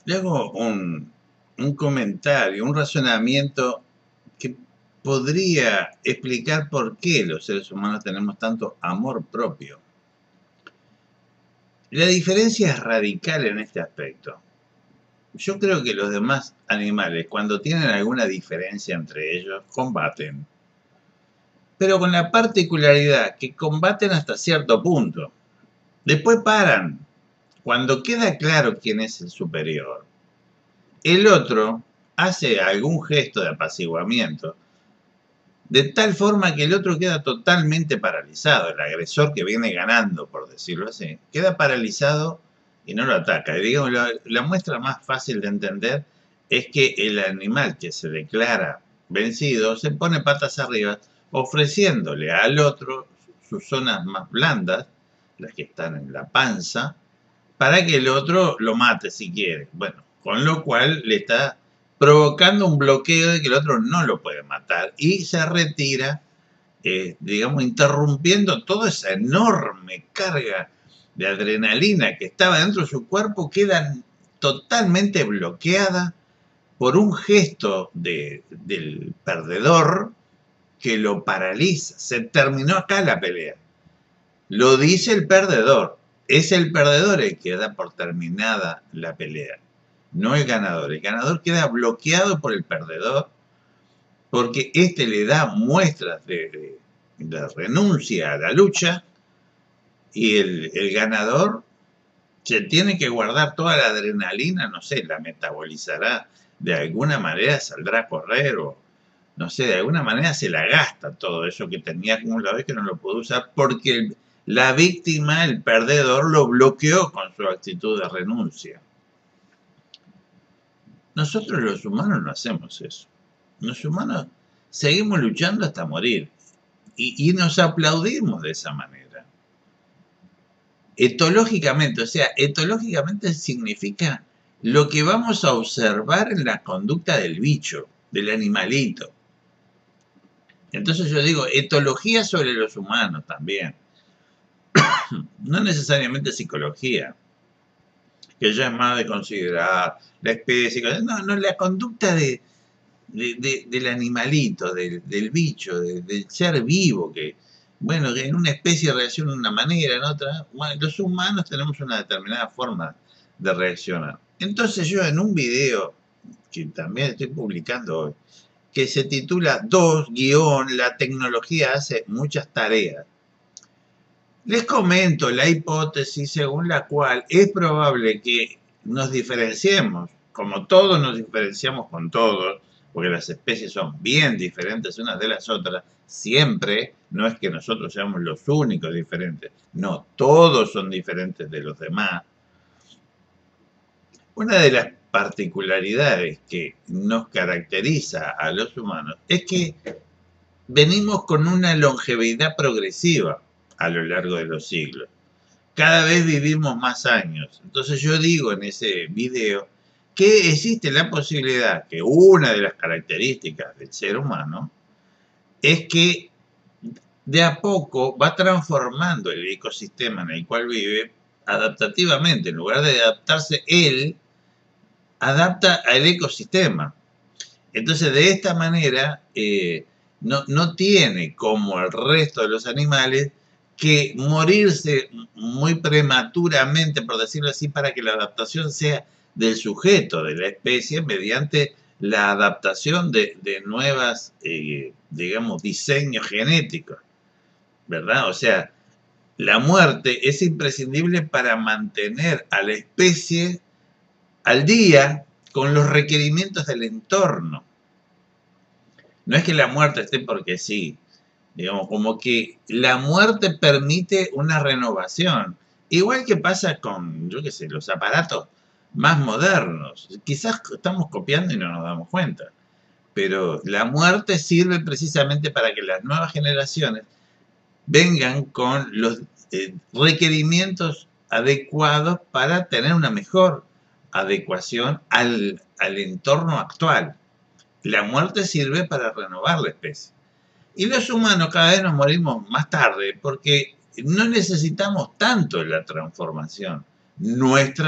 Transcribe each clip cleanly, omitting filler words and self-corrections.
Le hago un comentario, un razonamiento que podría explicar por qué los seres humanos tenemos tanto amor propio. La diferencia es radical en este aspecto. Yo creo que los demás animales, cuando tienen alguna diferencia entre ellos, combaten. Pero con la particularidad que combaten hasta cierto punto. Después paran. Cuando queda claro quién es el superior, el otro hace algún gesto de apaciguamiento, de tal forma que el otro queda totalmente paralizado. El agresor que viene ganando, por decirlo así, queda paralizado y no lo ataca. Y digamos, la muestra más fácil de entender es que el animal que se declara vencido se pone patas arriba, ofreciéndole al otro sus zonas más blandas, las que están en la panza, para que el otro lo mate si quiere. Bueno, con lo cual le está provocando un bloqueo de que el otro no lo puede matar y se retira, digamos, interrumpiendo toda esa enorme carga de adrenalina que estaba dentro de su cuerpo, queda totalmente bloqueada por un gesto del perdedor que lo paraliza. Se terminó acá la pelea. Lo dice el perdedor. Es el perdedor el que da por terminada la pelea, no el ganador. El ganador queda bloqueado por el perdedor porque éste le da muestras de renuncia a la lucha y el ganador se tiene que guardar toda la adrenalina, no sé, la metabolizará de alguna manera, saldrá a correr o no sé, de alguna manera se la gasta todo eso que tenía acumulado y que no lo pudo usar porque la víctima, el perdedor, lo bloqueó con su actitud de renuncia. Nosotros los humanos no hacemos eso. Los humanos seguimos luchando hasta morir y nos aplaudimos de esa manera. Etológicamente, o sea, etológicamente significa lo que vamos a observar en la conducta del bicho, del animalito. Entonces yo digo, etología sobre los humanos también. No necesariamente psicología, que ya es más de considerar la especie. No, la conducta del animalito, del bicho, del ser vivo, que, bueno, que en una especie reacciona de una manera, en otra. Bueno, los humanos tenemos una determinada forma de reaccionar. Entonces yo en un video, que también estoy publicando hoy, que se titula 2, la tecnología hace muchas tareas. Les comento la hipótesis según la cual es probable que nos diferenciemos, como todos nos diferenciamos con todos, porque las especies son bien diferentes unas de las otras, siempre, no es que nosotros seamos los únicos diferentes, no, todos son diferentes de los demás. Una de las particularidades que nos caracteriza a los humanos es que venimos con una longevidad progresiva a lo largo de los siglos. Cada vez vivimos más años. Entonces yo digo en ese video que existe la posibilidad que una de las características del ser humano es que de a poco va transformando el ecosistema en el cual vive adaptativamente. En lugar de adaptarse él, adapta al ecosistema. Entonces de esta manera no tiene como el resto de los animales que morirse muy prematuramente, por decirlo así, para que la adaptación sea del sujeto, de la especie, mediante la adaptación de nuevas, digamos, diseños genéticos, ¿verdad? O sea, la muerte es imprescindible para mantener a la especie al día con los requerimientos del entorno. No es que la muerte esté porque sí, digamos, como que la muerte permite una renovación. Igual que pasa con, yo qué sé, los aparatos más modernos. Quizás estamos copiando y no nos damos cuenta. Pero la muerte sirve precisamente para que las nuevas generaciones vengan con los requerimientos adecuados para tener una mejor adecuación al entorno actual. La muerte sirve para renovar la especie. Y los humanos cada vez nos morimos más tarde porque no necesitamos tanto la transformación nuestra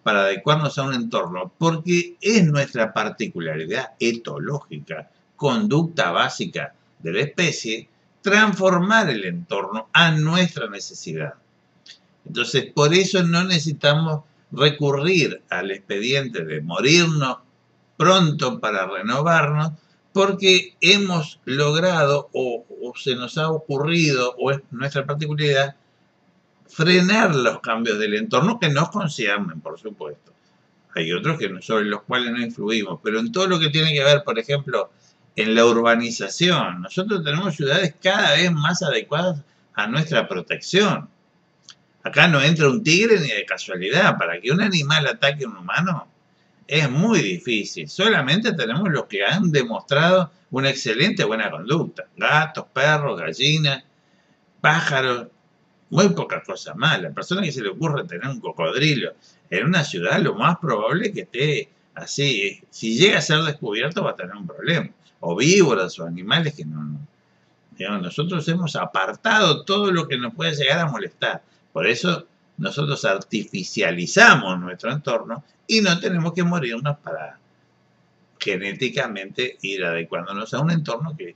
para adecuarnos a un entorno, porque es nuestra particularidad etológica, conducta básica de la especie, transformar el entorno a nuestra necesidad. Entonces, por eso no necesitamos recurrir al expediente de morirnos pronto para renovarnos, porque hemos logrado o se nos ha ocurrido, o es nuestra particularidad, frenar los cambios del entorno que nos conciernen, por supuesto. Hay otros sobre los cuales no influimos, pero en todo lo que tiene que ver, por ejemplo, en la urbanización, nosotros tenemos ciudades cada vez más adecuadas a nuestra protección. Acá no entra un tigre ni de casualidad. Para que un animal ataque a un humano es muy difícil. Solamente tenemos los que han demostrado una excelente buena conducta. Gatos, perros, gallinas, pájaros, muy pocas cosas más. La persona que se le ocurre tener un cocodrilo en una ciudad, lo más probable es que esté así. Si llega a ser descubierto va a tener un problema. O víboras o animales que no. Digamos, nosotros hemos apartado todo lo que nos puede llegar a molestar. Por eso nosotros artificializamos nuestro entorno y no tenemos que morirnos para genéticamente ir adecuándonos a un entorno que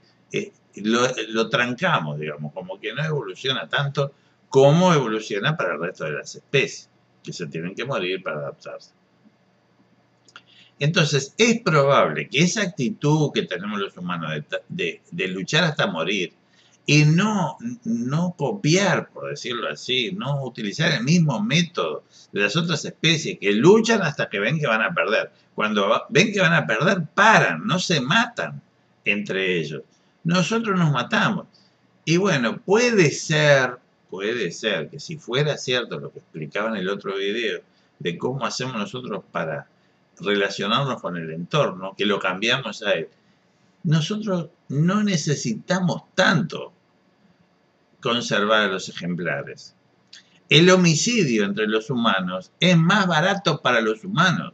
lo trancamos, digamos, como que no evoluciona tanto como evoluciona para el resto de las especies, que se tienen que morir para adaptarse. Entonces, es probable que esa actitud que tenemos los humanos de luchar hasta morir y no copiar, por decirlo así, no utilizar el mismo método de las otras especies que luchan hasta que ven que van a perder. Cuando ven que van a perder, paran, no se matan entre ellos. Nosotros nos matamos. Y bueno, puede ser que si fuera cierto lo que explicaba en el otro video, de cómo hacemos nosotros para relacionarnos con el entorno, que lo cambiamos a él, nosotros no necesitamos tanto conservar a los ejemplares. El homicidio entre los humanos es más barato para los humanos.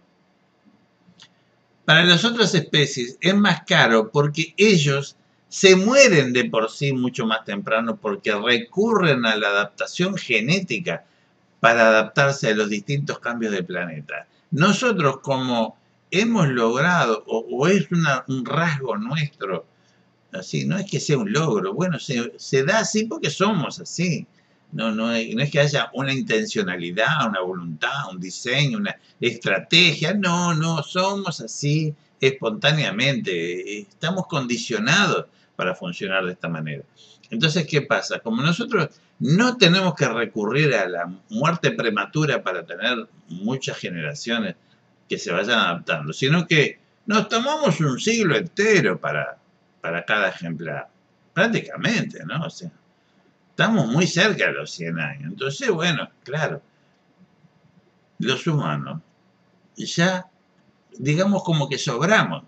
Para las otras especies es más caro porque ellos se mueren de por sí mucho más temprano porque recurren a la adaptación genética para adaptarse a los distintos cambios del planeta. Nosotros, como hemos logrado, o es un rasgo nuestro, así, no es que sea un logro, bueno, se da así porque somos así. No es que haya una intencionalidad, una voluntad, un diseño, una estrategia. No, somos así espontáneamente. Estamos condicionados para funcionar de esta manera. Entonces, ¿qué pasa? Como nosotros no tenemos que recurrir a la muerte prematura para tener muchas generaciones que se vayan adaptando, sino que nos tomamos un siglo entero para cada ejemplar. Prácticamente, ¿no? O sea, estamos muy cerca de los 100 años. Entonces, bueno, claro, los humanos ya, digamos, como que sobramos.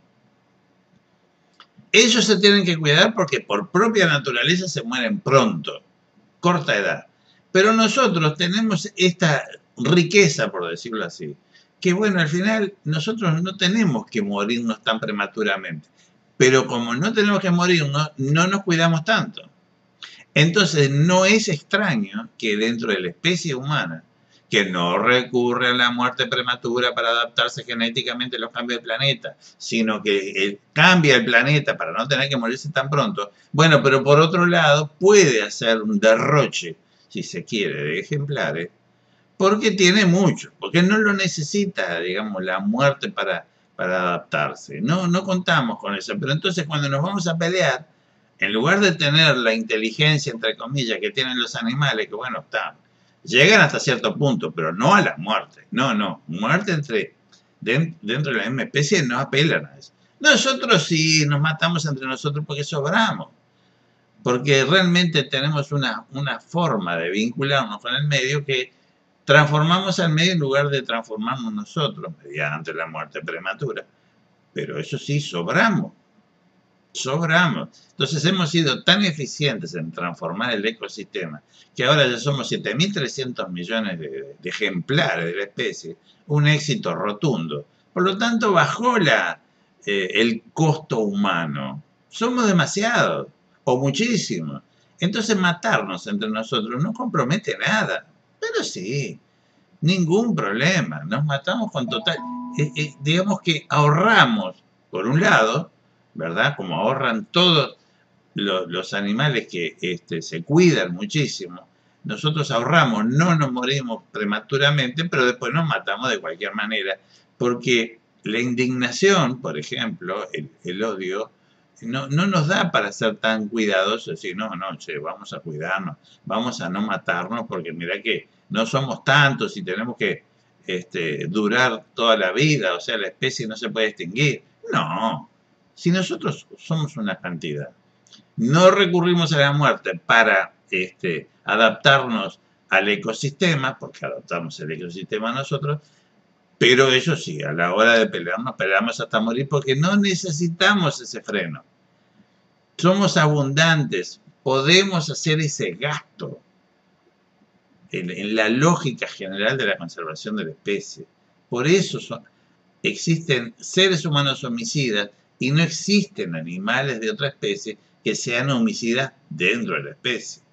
Ellos se tienen que cuidar porque por propia naturaleza se mueren pronto, corta edad. Pero nosotros tenemos esta riqueza, por decirlo así, que bueno, al final nosotros no tenemos que morirnos tan prematuramente. Pero como no tenemos que morirnos, no nos cuidamos tanto. Entonces, no es extraño que dentro de la especie humana, que no recurre a la muerte prematura para adaptarse genéticamente a los cambios del planeta, sino que cambia el planeta para no tener que morirse tan pronto, bueno, pero por otro lado puede hacer un derroche, si se quiere, de ejemplares, porque tiene mucho, porque no lo necesita, digamos, la muerte para adaptarse. No contamos con eso, pero entonces cuando nos vamos a pelear, en lugar de tener la inteligencia, entre comillas, que tienen los animales, que bueno, llegan hasta cierto punto, pero no a la muerte. No. Muerte dentro de la misma especie no apelan a eso. Nosotros sí nos matamos entre nosotros porque sobramos. Porque realmente tenemos una forma de vincularnos con el medio que transformamos al medio en lugar de transformarnos nosotros mediante la muerte prematura. Pero eso sí, sobramos. Entonces hemos sido tan eficientes en transformar el ecosistema que ahora ya somos 7.300 millones de ejemplares de la especie, un éxito rotundo. Por lo tanto, bajó el costo humano. Somos demasiados o muchísimos. Entonces matarnos entre nosotros no compromete nada. Pero sí, Ningún problema, nos matamos con total... digamos que ahorramos, por un lado, ¿verdad? Como ahorran todos los animales que se cuidan muchísimo, nosotros ahorramos, no nos morimos prematuramente, pero después nos matamos de cualquier manera, porque la indignación, por ejemplo, el odio, no nos da para ser tan cuidadosos, decir, no, che, vamos a cuidarnos, vamos a no matarnos, porque mira que no somos tantos y tenemos que durar toda la vida, o sea, la especie no se puede extinguir. No, si nosotros somos una cantidad, no recurrimos a la muerte para adaptarnos al ecosistema, porque adaptamos el ecosistema nosotros, pero eso sí, a la hora de pelearnos, peleamos hasta morir porque no necesitamos ese freno. Somos abundantes, podemos hacer ese gasto en la lógica general de la conservación de la especie. Por eso existen seres humanos homicidas y no existen animales de otra especie que sean homicidas dentro de la especie.